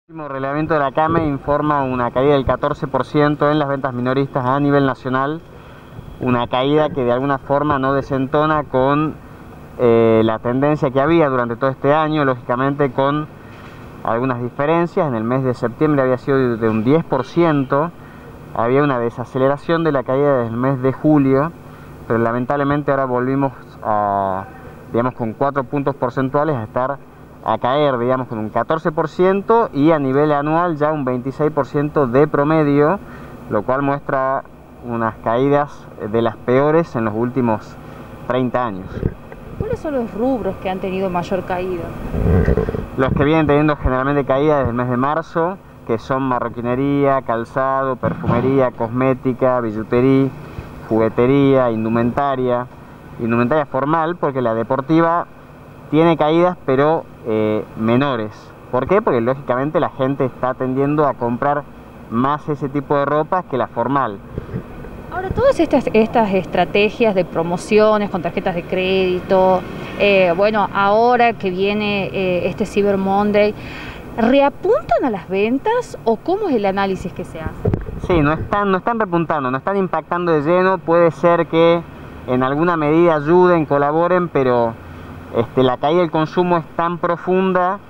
El último relevamiento de la CAME informa una caída del 14% en las ventas minoristas a nivel nacional, una caída que de alguna forma no desentona con la tendencia que había durante todo este año, lógicamente con algunas diferencias. En el mes de septiembre había sido de un 10%, había una desaceleración de la caída desde el mes de julio, pero lamentablemente ahora volvimos a, digamos, con 4 puntos porcentuales a caer, digamos, con un 14% y a nivel anual ya un 26% de promedio, lo cual muestra unas caídas de las peores en los últimos 30 años. ¿Cuáles son los rubros que han tenido mayor caída? Los que vienen teniendo generalmente caída desde el mes de marzo, que son marroquinería, calzado, perfumería, cosmética, billutería, juguetería, indumentaria formal, porque la deportiva tiene caídas pero menores. ¿Por qué? Porque lógicamente la gente está tendiendo a comprar más ese tipo de ropa que la formal. Ahora, todas estas estrategias de promociones con tarjetas de crédito, bueno, ahora que viene este Cyber Monday, ¿reapuntan a las ventas o cómo es el análisis que se hace? Sí, no están repuntando, no están impactando de lleno. Puede ser que en alguna medida ayuden, colaboren, pero la caída del consumo es tan profunda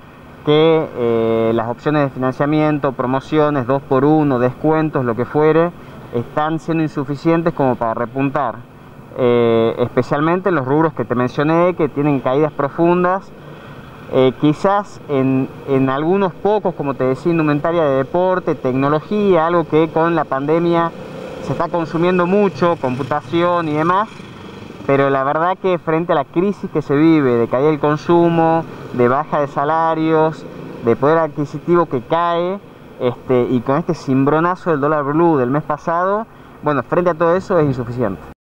que las opciones de financiamiento, promociones, 2x1, descuentos, lo que fuere, están siendo insuficientes como para repuntar, especialmente en los rubros que te mencioné, que tienen caídas profundas. Quizás en algunos pocos, como te decía, indumentaria de deporte, tecnología, algo que con la pandemia se está consumiendo mucho, computación y demás, pero la verdad que frente a la crisis que se vive, de caída del consumo, de baja de salarios, de poder adquisitivo que cae, y con este cimbronazo del dólar blue del mes pasado, bueno, frente a todo eso es insuficiente.